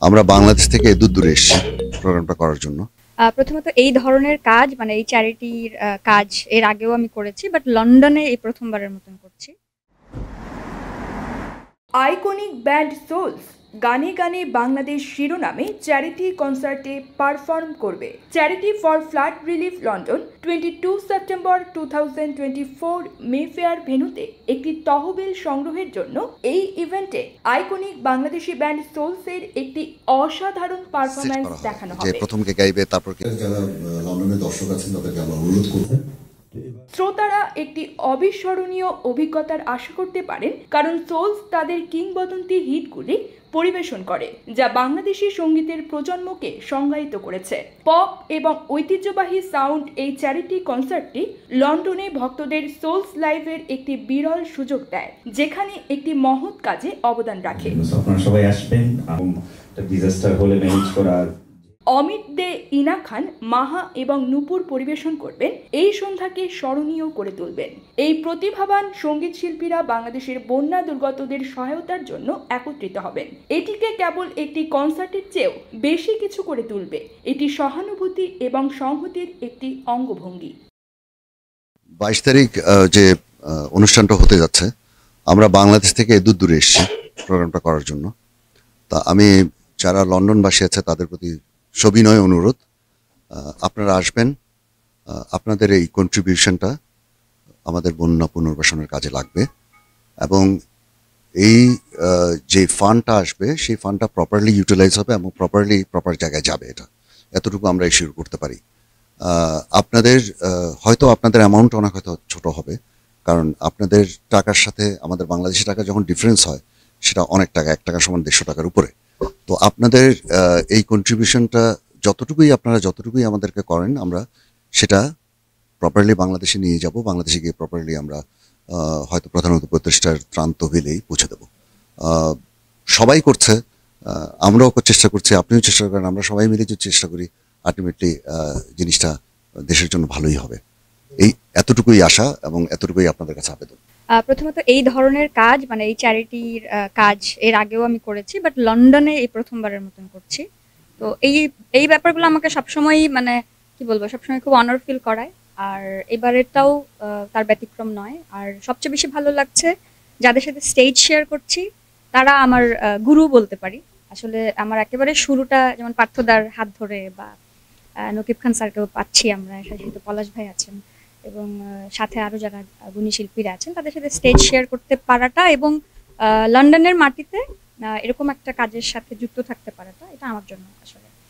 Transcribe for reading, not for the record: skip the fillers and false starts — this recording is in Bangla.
আমরা বাংলাদেশ থেকে দূরে এসেছি প্রোগ্রামটা করার জন্য। প্রথমত এই ধরনের কাজ মানে এই চ্যারিটির কাজ এর আগেও আমি করেছি, বাট লন্ডনে এই প্রথমবারের মতন করছি। আইকনিক ব্যান্ড সোলস গানে গানে বাংলাদেশ শিরোনামে চ্যারিটি কনসার্টে পারফর্ম করবে। Charity for flood relief London 22 September 2024 Mayfair ভেন্যুতে একটি তহবিল সংগ্রহের জন্য এই ইভেন্টে আইকনিক বাংলাদেশি ব্যান্ড সোলসের একটি অসাধারণ পারফরম্যান্স দেখানো হবে। প্রথমকে গাইবে, তারপর যারা লন্ডনের দর্শক আছেন তাদেরকে আমরা অনুরোধ করব শ্রোতারা একটি অবিস্মরণীয় অভিজ্ঞতার আশা করতে পারেন, কারণ সোলস তাদের কিংবদন্তি হিটগুলি পরিবেশন করে যা বাংলাদেশি সঙ্গীতের প্রজন্মকে সংজ্ঞায়িত করেছে। পপ এবং ঐতিহ্যবাহী সাউন্ড এই চ্যারিটি কনসার্টটি লন্ডনে ভক্তদের সোলস লাইভের একটি বিরল সুযোগ দেয়, যেখানে একটি মহৎ কাজে অবদান রাখে। আপনারা সবাই আসবেন এবং ডিজাস্টার হলে ম্যানেজ করা। অমিত দে, ইনা খান, মাহা এবং নূপুর পরিবেশন করবেন। এই সন্ধ্যাকে স্মরণীয় করে তুলবেন। এই প্রতিভাবান সঙ্গীত শিল্পীরা বাংলাদেশের বন্যা দুর্গতদের সহায়তার জন্য একত্রিত হবেন। এটিকে কেবল একটি কনসার্টের চেয়েও বেশি কিছু করে তুলবে। এটি সহানুভূতি এবং সংহতির একটি অঙ্গভঙ্গি। 22 তারিখ যে অনুষ্ঠানটা হতে যাচ্ছে, আমরা বাংলাদেশ থেকে দূরে এসেছি প্রোগ্রামটা করার জন্য। তা আমি যারা লন্ডনবাসী আছে তাদের প্রতি সবিনয় অনুরোধ, আপনারা আসবেন। আপনাদের এই কন্ট্রিবিউশনটা আমাদের বন্যা পুনর্বাসনের কাজে লাগবে এবং এই যে ফান্ডটা আসবে সেই ফান্ডটা প্রপারলি ইউটিলাইজ হবে এবং প্রপার জায়গায় যাবে। এতটুকু আমরা ইস্যুর করতে পারি। আপনাদের হয়তো আপনাদের অ্যামাউন্ট অনেক হয়তো ছোট হবে, কারণ আপনাদের টাকার সাথে আমাদের বাংলাদেশি টাকা যখন ডিফারেন্স হয় সেটা অনেক টাকা, 1 টাকা সমান 150 টাকার উপরে। তো আপনাদের এই কন্ট্রিবিউশনটা আপনারা যতটুকুই আমাদেরকে করেন, আমরা সেটা প্রপারলি বাংলাদেশে নিয়ে যাব। বাংলাদেশে গিয়ে প্রপারলি আমরা হয়তো প্রধান উপদেষ্টার ত্রাণ তহবিলেই পৌঁছে দেবো। সবাই করছে, আমরাও চেষ্টা করছি, আপনিও চেষ্টা করেন, আমরা সবাই মিলে যদি চেষ্টা করি আলটিমেটলি জিনিসটা দেশের জন্য ভালোই হবে। এই এতটুকুই আশা এবং এতটুকুই আপনাদের কাছে আবেদন। প্রথমত এই ধরনের কাজ মানে এই চ্যারিটির কাজ এর আগেও আমি করেছি, বাট লন্ডনে এই প্রথমবারের মতন করছি। তো এই ব্যাপারগুলো আমাকে সবসময় মানে কি বলবো, সবসময় খুব অনার ফিল করায়। আর এবারেরটাও তার ব্যতিক্রম নয়। আর সবচেয়ে বেশি ভালো লাগছে যাদের সাথে স্টেজ শেয়ার করছি তারা আমার গুরু বলতে পারি। আসলে আমার একেবারে শুরুটা যেমন পার্থদার হাত ধরে, বা নকিব খান স্যারকেও পাচ্ছি আমরা, সাথে পলাশ ভাই আছেন এবং সাথে আরো যারা গুণী শিল্পীরা আছেন, তাদের সাথে স্টেজ শেয়ার করতে পারাটা এবং লন্ডনের মাটিতে এরকম একটা কাজের সাথে যুক্ত থাকতে পারাটা, এটা আমার জন্য আসলে